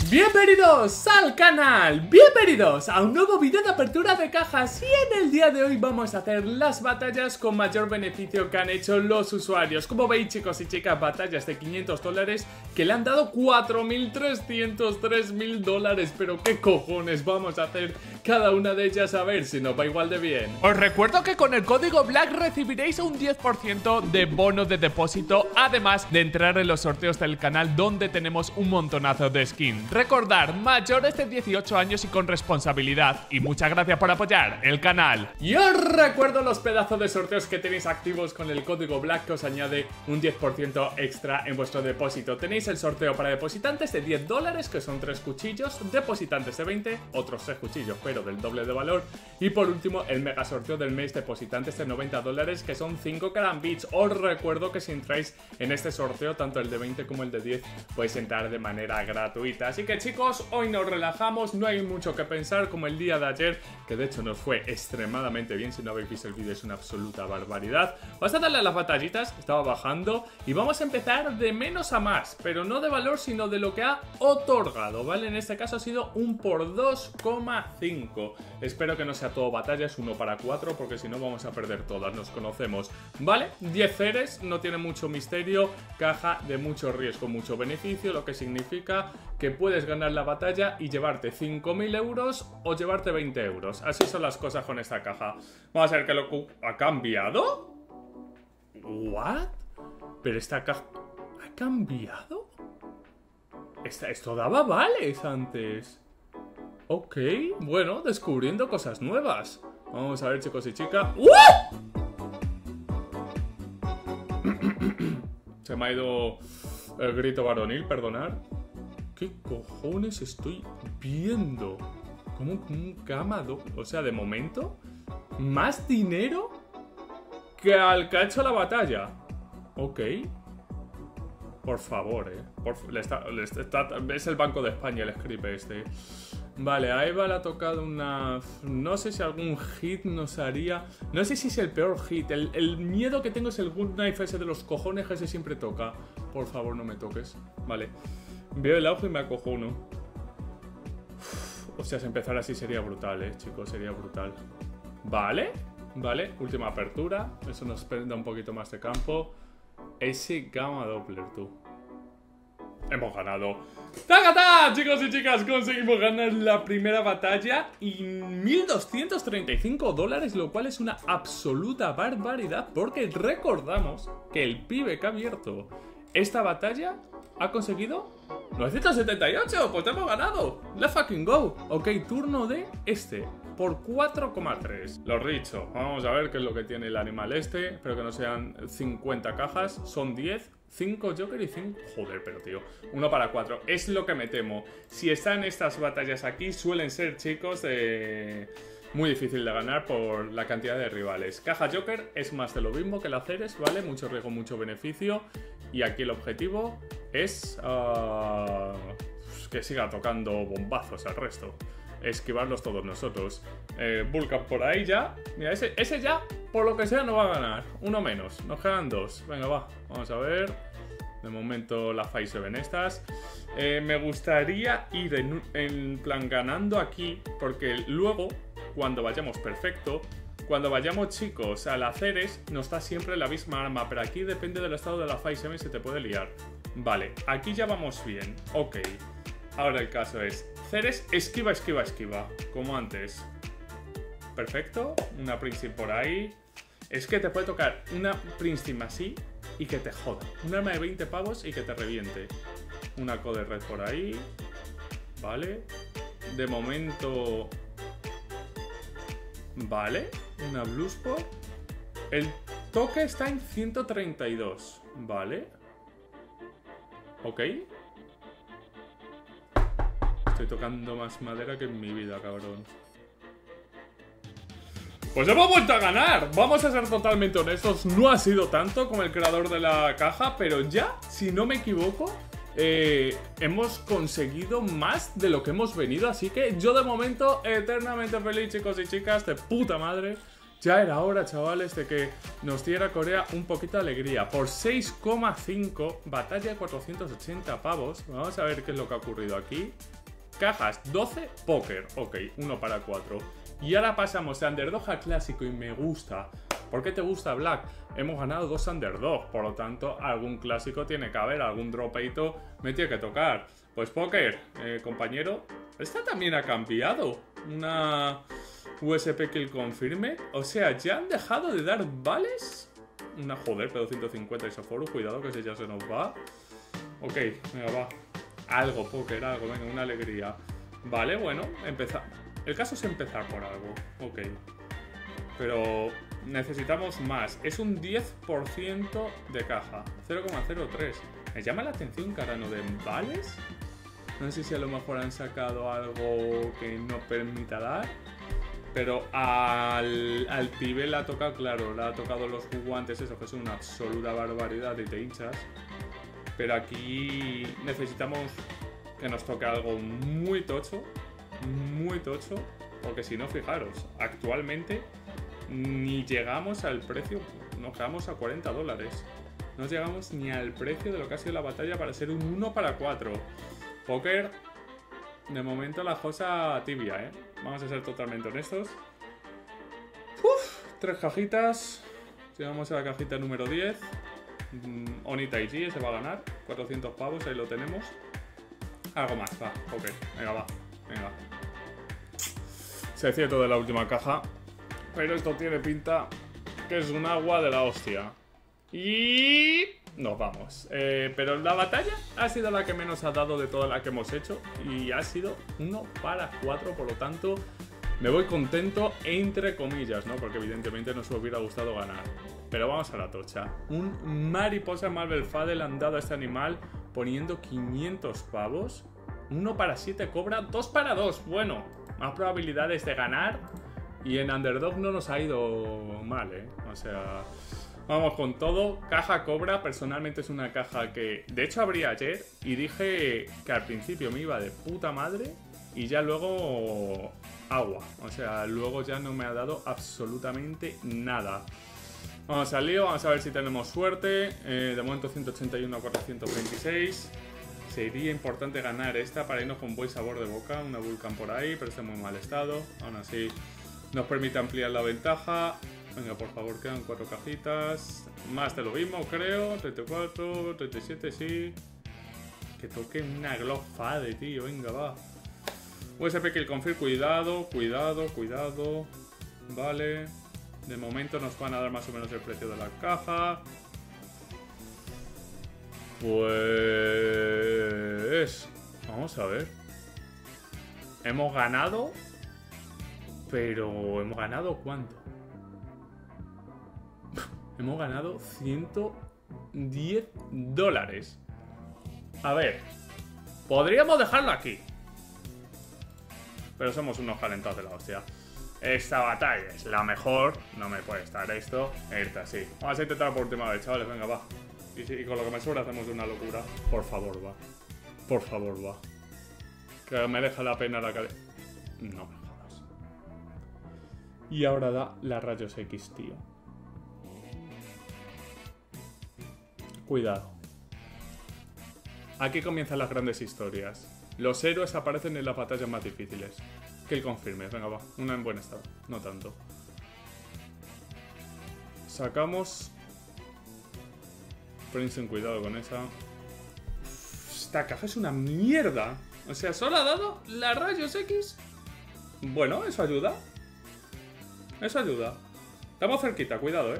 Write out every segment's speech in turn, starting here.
Bienvenidos al canal, bienvenidos a un nuevo vídeo de apertura de cajas. Y en el día de hoy vamos a hacer las batallas con mayor beneficio que han hecho los usuarios. Como veis, chicos y chicas, batallas de $500 que le han dado 4.300, $3.000. Pero qué cojones vamos a hacer cada una de ellas, a ver si nos va igual de bien. Os recuerdo que con el código BLACK recibiréis un 10% de bono de depósito, además de entrar en los sorteos del canal, donde tenemos un montonazo de skins. Recordar, mayores de 18 años y con responsabilidad. Y muchas gracias por apoyar el canal. Y os recuerdo los pedazos de sorteos que tenéis activos con el código BLACK, que os añade un 10% extra en vuestro depósito. Tenéis el sorteo para depositantes de $10, que son 3 cuchillos, depositantes de 20, otros 3 cuchillos, pero del doble de valor. Y por último, el mega sorteo del mes, depositantes de $90, que son 5 carambits. Os recuerdo que si entráis en este sorteo, tanto el de 20 como el de 10, podéis entrar de manera gratuita. Así que, chicos, hoy nos relajamos, no hay mucho que pensar como el día de ayer, que de hecho nos fue extremadamente bien. Si no habéis visto el vídeo, es una absoluta barbaridad. Vas a darle a las batallitas, estaba bajando, y vamos a empezar de menos a más, pero no de valor, sino de lo que ha otorgado, ¿vale? En este caso ha sido un por 2,5. Espero que no sea todo batallas 1 para 4, porque si no vamos a perder todas, nos conocemos, ¿vale? 10 ceres, no tiene mucho misterio, caja de mucho riesgo, mucho beneficio, lo que significa que puedes ganar la batalla y llevarte 5.000 euros o llevarte 20 euros. Así son las cosas con esta caja. Vamos a ver qué lo ha cambiado. ¿What? ¿Pero esta caja ha cambiado? Esto daba vales antes. Ok, bueno, descubriendo cosas nuevas. Vamos a ver, chicos y chicas. Se me ha ido el grito varonil, perdonad. ¿Qué cojones estoy viendo? Como un cama doble. O sea, de momento, más dinero que al que ha hecho la batalla. Ok. Por favor, es el Banco de España el script este. Vale, a Eva le ha tocado una... No sé si algún hit nos haría... No sé si es el peor hit. El miedo que tengo es el Good Knife ese de los cojones, que ese siempre toca. Por favor, no me toques. Vale. Veo el auge y me acojono. O sea, si empezar así sería brutal, chicos, sería brutal. Vale, vale, última apertura. Eso nos da un poquito más de campo. Ese Gamma Doppler, tú. Hemos ganado. ¡Tagata! Chicos y chicas, conseguimos ganar la primera batalla y $1.235, lo cual es una absoluta barbaridad, porque recordamos que el pibe que ha abierto esta batalla ha conseguido 978, pues te hemos ganado. Let's fucking go. Ok, turno de este por 4,3. Los Richo, vamos a ver qué es lo que tiene el animal este. Espero que no sean 50 cajas, son 10. 5 Joker y 5... Joder, pero tío, 1 para 4. Es lo que me temo. Si están estas batallas aquí, suelen ser, chicos, muy difícil de ganar por la cantidad de rivales. Caja Joker es más de lo mismo que la Ceres, ¿vale? Mucho riesgo, mucho beneficio. Y aquí el objetivo es que siga tocando bombazos al resto. Esquivarlos todos nosotros. Vulcan por ahí ya. Mira, ese ya, por lo que sea, no va a ganar. Uno menos, nos quedan 2. Venga, va, vamos a ver. De momento las FAI se ven estas. Me gustaría ir en plan ganando aquí, porque luego, cuando vayamos perfecto, cuando vayamos, chicos, al Aceres, nos da siempre la misma arma. Pero aquí depende del estado de la FAI 7, se te puede liar. Vale, aquí ya vamos bien. Ok. Ahora el caso es Ceres, esquiva, esquiva, esquiva, como antes. Perfecto, una Príncipe por ahí. Es que te puede tocar una Príncipe así y que te joda. Un arma de 20 pavos y que te reviente. Una Code Red por ahí. Vale. De momento... Vale, una Bluespot. El toque está en 132. Vale. Ok. Estoy tocando más madera que en mi vida, cabrón. Pues hemos vuelto a ganar. Vamos a ser totalmente honestos. No ha sido tanto como el creador de la caja, pero ya, si no me equivoco, hemos conseguido más de lo que hemos venido. Así que yo de momento eternamente feliz, chicos y chicas, de puta madre. Ya era hora, chavales, de que nos diera Corea un poquito de alegría. Por 6,5, batalla de 480 pavos. Vamos a ver qué es lo que ha ocurrido aquí. cajas 12, póker. Ok, 1 para 4. Y ahora pasamos de Underdog a clásico y me gusta. ¿Por qué te gusta, Black? Hemos ganado 2 Underdog, por lo tanto, algún clásico tiene que haber, algún dropeito me tiene que tocar. Pues póker, compañero. Esta también ha cambiado. Una USP Kill Confirme. O sea, ya han dejado de dar vales. Una joder, pero 150 Isoforu. Cuidado que ese ya se nos va. Ok, venga, va. Algo, póker, algo, venga, una alegría. Vale, bueno, empezar. El caso es empezar por algo. Ok. Pero necesitamos más. Es un 10% de caja. 0,03. Me llama la atención que ahora no den vales. No sé si a lo mejor han sacado algo que no permita dar. Pero al pibe le ha tocado, claro, le ha tocado los guantes, eso que es una absoluta barbaridad y te hinchas. Pero aquí necesitamos que nos toque algo muy tocho. Muy tocho. Porque si no, fijaros, actualmente ni llegamos al precio, nos quedamos a $40. No llegamos ni al precio de lo que ha sido la batalla para ser un 1 para 4. Póker, de momento la cosa tibia, ¿eh? Vamos a ser totalmente honestos. Uf, 3 cajitas. Llegamos a la cajita número 10. Oni Taiji, se va a ganar. 400 pavos, ahí lo tenemos. Algo más, va, póker. Venga, va, venga. Se cierto de la última caja. Pero esto tiene pinta que es un agua de la hostia. Y nos vamos. Pero la batalla ha sido la que menos ha dado de toda la que hemos hecho. Y ha sido 1 para 4. Por lo tanto, me voy contento entre comillas, ¿no? Porque evidentemente nos hubiera gustado ganar. Pero vamos a la tocha. Un mariposa Marvel Fadel han dado a este animal poniendo 500 pavos. 1 para 7 cobra, 2 para 2. Bueno, más probabilidades de ganar. Y en Underdog no nos ha ido mal, ¿eh? O sea, vamos con todo. Caja cobra, personalmente es una caja que de hecho abrí ayer y dije que al principio me iba de puta madre y ya luego agua. O sea, luego ya no me ha dado absolutamente nada. Vamos al lío, vamos a ver si tenemos suerte. De momento 181 a 426. Sería importante ganar esta para irnos con buen sabor de boca. Una Vulcan por ahí, pero está en muy mal estado. Aún así nos permite ampliar la ventaja. Venga, por favor, quedan 4 cajitas. Más de lo mismo, creo. 34, 37, sí. Que toque una Glock Fade, tío. Venga, va. USP Kill Confirm, cuidado, cuidado, cuidado. Vale. De momento nos van a dar más o menos el precio de la caja. Pues... vamos a ver. Hemos ganado... pero... ¿hemos ganado cuánto? Hemos ganado $110. A ver. Podríamos dejarlo aquí. Pero somos unos calentados de la hostia. Esta batalla es la mejor. No me puede estar esto. Esta sí. Vamos a intentar por última vez, chavales. Venga, va. Y con lo que me sobra hacemos una locura. Por favor, va. Por favor, va. Que me deja la pena la cadena. No me jodas. Y ahora da la rayos X, tío. Cuidado. Aquí comienzan las grandes historias. Los héroes aparecen en las batallas más difíciles. Kill confirme, venga va. Una en buen estado, no tanto. Sacamos... Princeton, cuidado con esa. Esta caja es una mierda. O sea, solo ha dado la rayos X. Bueno, eso ayuda. Eso ayuda. Estamos cerquita, cuidado,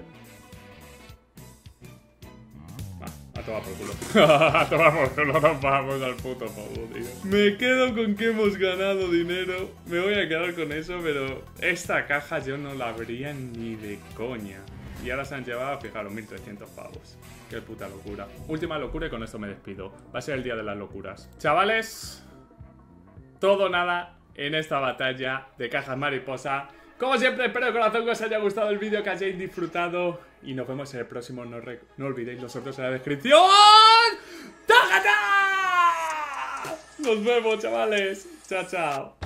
A tomar por culo. A tomar por culo, nos vamos al puto pavo, tío. Me quedo con que hemos ganado dinero. Me voy a quedar con eso, pero esta caja yo no la abría ni de coña. Y ahora se han llevado, fijaros, 1300 pavos. Qué puta locura. Última locura y con esto me despido. Va a ser el día de las locuras. Chavales, todo nada en esta batalla de cajas mariposa. Como siempre, espero de corazón que os haya gustado el vídeo, que hayáis disfrutado. Y nos vemos en el próximo. No olvidéis los sorteos en la descripción. ¡Tágata! Nos vemos, chavales. Chao, chao.